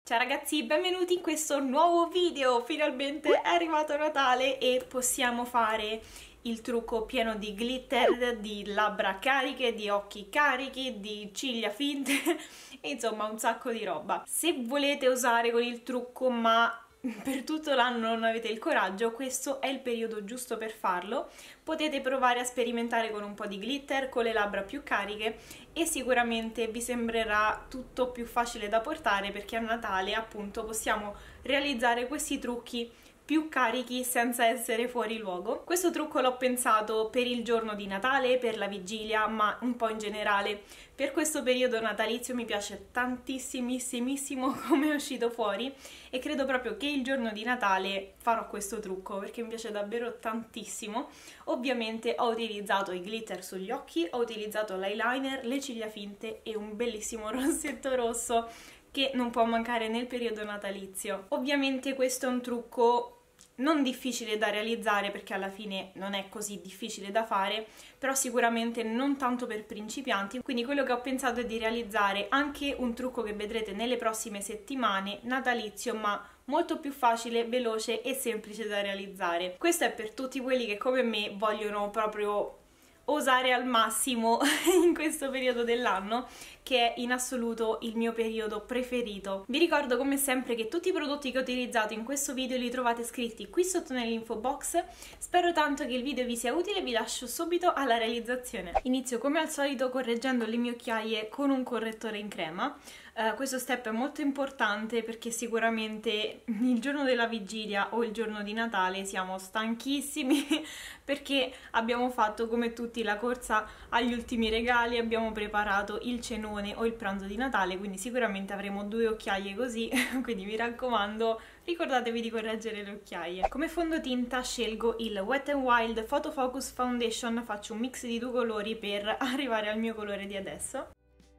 Ciao ragazzi, benvenuti in questo nuovo video! Finalmente è arrivato Natale e possiamo fare il trucco pieno di glitter, di labbra cariche, di occhi carichi, di ciglia finte, insomma un sacco di roba. Se volete osare con il trucco ma per tutto l'anno non avete il coraggio, questo è il periodo giusto per farlo. Potete provare a sperimentare con un po' di glitter, con le labbra più cariche e sicuramente vi sembrerà tutto più facile da portare, perché a Natale appunto possiamo realizzare questi trucchi più carichi senza essere fuori luogo. Questo trucco l'ho pensato per il giorno di Natale, per la vigilia, ma un po' in generale per questo periodo natalizio. Mi piace tantissimissimo come è uscito fuori e credo proprio che il giorno di Natale farò questo trucco perché mi piace davvero tantissimo. Ovviamente ho utilizzato i glitter sugli occhi, ho utilizzato l'eyeliner, le ciglia finte e un bellissimo rossetto rosso che non può mancare nel periodo natalizio. Ovviamente questo è un trucco non difficile da realizzare, perché alla fine non è così difficile da fare, però sicuramente non tanto per principianti, quindi quello che ho pensato è di realizzare anche un trucco che vedrete nelle prossime settimane, natalizio, ma molto più facile, veloce e semplice da realizzare. Questo è per tutti quelli che come me vogliono proprio osare al massimo in questo periodo dell'anno, che è in assoluto il mio periodo preferito. Vi ricordo come sempre che tutti i prodotti che ho utilizzato in questo video li trovate scritti qui sotto nell'info box. Spero tanto che il video vi sia utile e vi lascio subito alla realizzazione. Inizio come al solito correggendo le mie occhiaie con un correttore in crema. Questo step è molto importante perché sicuramente il giorno della vigilia o il giorno di Natale siamo stanchissimi perché abbiamo fatto come tutti la corsa agli ultimi regali, abbiamo preparato il cenone o il pranzo di Natale, quindi sicuramente avremo due occhiaie così, quindi mi raccomando ricordatevi di correggere le occhiaie. Come fondotinta scelgo il Wet n Wild Photo Focus Foundation, faccio un mix di due colori per arrivare al mio colore di adesso.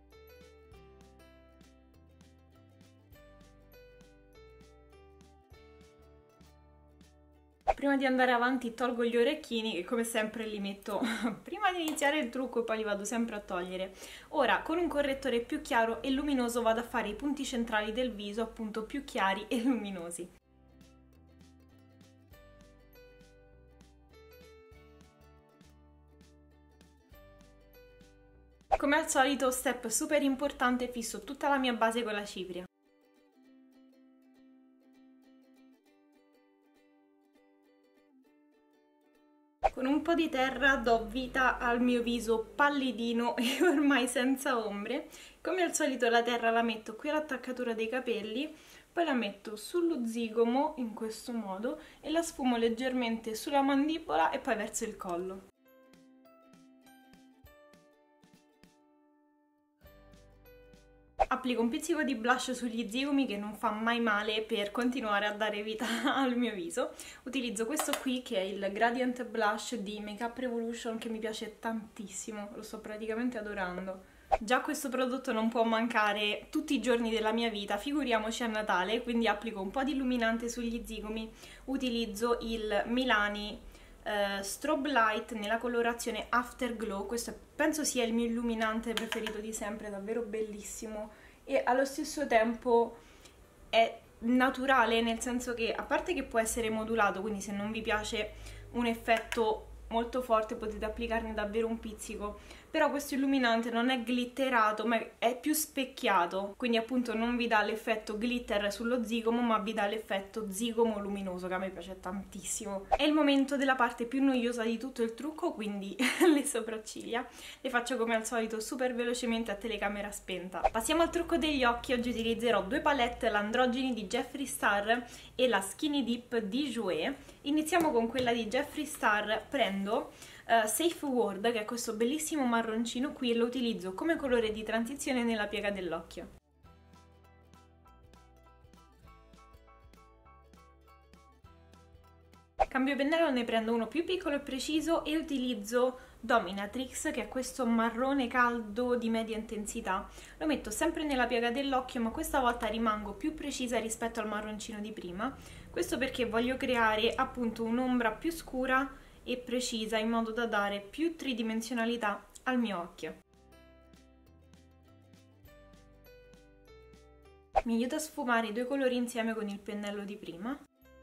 Prima di andare avanti tolgo gli orecchini che come sempre li metto prima di iniziare il trucco e poi li vado sempre a togliere. Ora con un correttore più chiaro e luminoso vado a fare i punti centrali del viso appunto più chiari e luminosi. Come al solito, step super importante, fisso tutta la mia base con la cipria. Con un po' di terra do vita al mio viso pallidino e ormai senza ombre. Come al solito la terra la metto qui all'attaccatura dei capelli, poi la metto sullo zigomo in questo modo e la sfumo leggermente sulla mandibola e poi verso il collo. Applico un pizzico di blush sugli zigomi che non fa mai male per continuare a dare vita al mio viso. Utilizzo questo qui che è il Gradient Blush di Makeup Revolution che mi piace tantissimo, lo sto praticamente adorando. Già questo prodotto non può mancare tutti i giorni della mia vita, figuriamoci a Natale, quindi applico un po' di illuminante sugli zigomi, utilizzo il Milani Strobe Light nella colorazione Afterglow. Questo penso sia il mio illuminante preferito di sempre, davvero bellissimo e allo stesso tempo è naturale, nel senso che a parte che può essere modulato, quindi se non vi piace un effetto molto forte potete applicarne davvero un pizzico, però questo illuminante non è glitterato ma è più specchiato, quindi appunto non vi dà l'effetto glitter sullo zigomo ma vi dà l'effetto zigomo luminoso che a me piace tantissimo. È il momento della parte più noiosa di tutto il trucco, quindi le sopracciglia. Le faccio come al solito super velocemente a telecamera spenta. Passiamo al trucco degli occhi. Oggi utilizzerò due palette, l'Androgeni di Jeffree Star e la Skinny Dip di Jouer. Iniziamo con quella di Jeffree Star. Prendo Safe Word, che è questo bellissimo marroncino qui, e lo utilizzo come colore di transizione nella piega dell'occhio. Cambio pennello, ne prendo uno più piccolo e preciso e utilizzo Dominatrix, che è questo marrone caldo di media intensità. Lo metto sempre nella piega dell'occhio, ma questa volta rimango più precisa rispetto al marroncino di prima. Questo perché voglio creare appunto un'ombra più scura e precisa in modo da dare più tridimensionalità al mio occhio. Mi aiuta a sfumare i due colori insieme con il pennello di prima.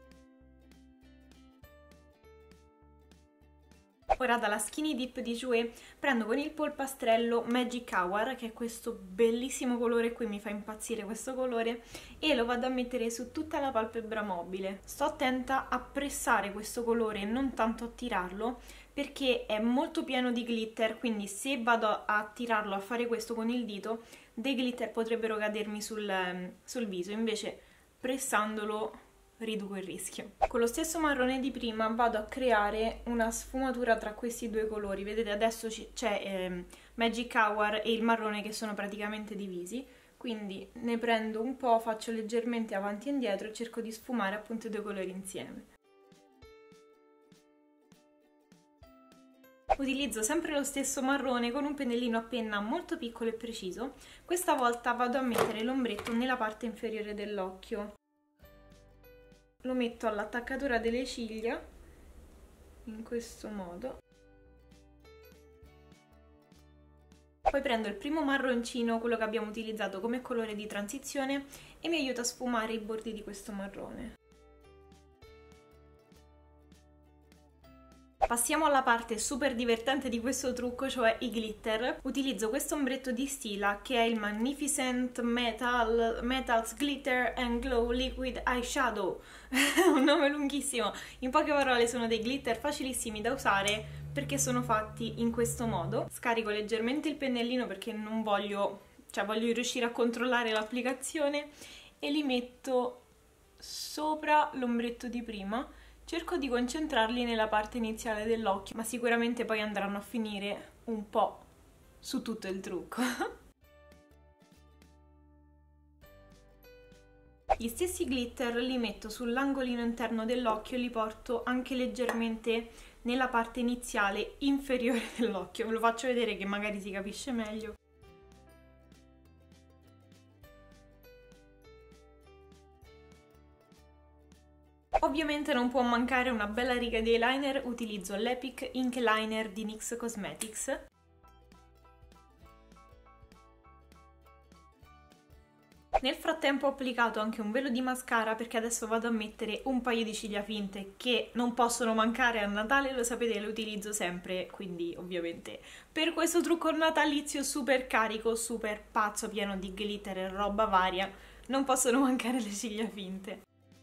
Ora dalla Skinny Dip di Jouer prendo con il polpastrello Magic Hour, che è questo bellissimo colore qui, mi fa impazzire questo colore, e lo vado a mettere su tutta la palpebra mobile. Sto attenta a pressare questo colore e non tanto a tirarlo, perché è molto pieno di glitter, quindi se vado a tirarlo, a fare questo con il dito, dei glitter potrebbero cadermi sul viso, invece pressandolo riduco il rischio. Con lo stesso marrone di prima vado a creare una sfumatura tra questi due colori. Vedete, adesso c'è Magic Hour e il marrone che sono praticamente divisi, quindi ne prendo un po', faccio leggermente avanti e indietro e cerco di sfumare appunto i due colori insieme. Utilizzo sempre lo stesso marrone con un pennellino a penna molto piccolo e preciso. Questa volta vado a mettere l'ombretto nella parte inferiore dell'occhio. Lo metto all'attaccatura delle ciglia, in questo modo. Poi prendo il primo marroncino, quello che abbiamo utilizzato come colore di transizione, e mi aiuta a sfumare i bordi di questo marrone. Passiamo alla parte super divertente di questo trucco, cioè i glitter. Utilizzo questo ombretto di Stila che è il Magnificent Metals Glitter and Glow Liquid Eyeshadow. Un nome lunghissimo. In poche parole sono dei glitter facilissimi da usare perché sono fatti in questo modo. Scarico leggermente il pennellino perché non voglio, voglio riuscire a controllare l'applicazione, e li metto sopra l'ombretto di prima. Cerco di concentrarli nella parte iniziale dell'occhio, ma sicuramente poi andranno a finire un po' su tutto il trucco. Gli stessi glitter li metto sull'angolino interno dell'occhio e li porto anche leggermente nella parte iniziale inferiore dell'occhio. Ve lo faccio vedere che magari si capisce meglio. Ovviamente non può mancare una bella riga di eyeliner, utilizzo l'Epic Ink Liner di NYX Cosmetics. Nel frattempo ho applicato anche un velo di mascara perché adesso vado a mettere un paio di ciglia finte che non possono mancare a Natale, lo sapete, le utilizzo sempre, quindi ovviamente per questo trucco natalizio super carico, super pazzo, pieno di glitter e roba varia, non possono mancare le ciglia finte.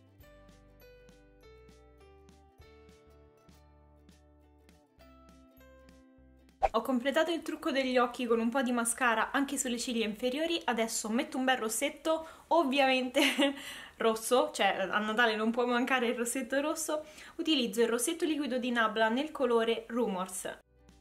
Ho completato il trucco degli occhi con un po' di mascara anche sulle ciglia inferiori, adesso metto un bel rossetto, ovviamente rosso, cioè a Natale non può mancare il rossetto rosso. Utilizzo il rossetto liquido di Nabla nel colore Rumors.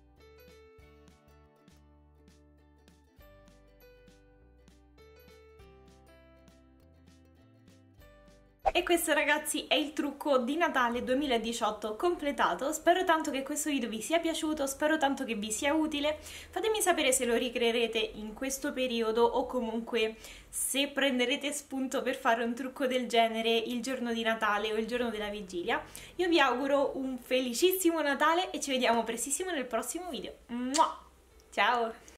E questo, ragazzi, è il trucco di Natale 2018 completato. Spero tanto che questo video vi sia piaciuto, spero tanto che vi sia utile. Fatemi sapere se lo ricreerete in questo periodo o comunque se prenderete spunto per fare un trucco del genere il giorno di Natale o il giorno della vigilia. Io vi auguro un felicissimo Natale e ci vediamo prestissimo nel prossimo video. Ciao!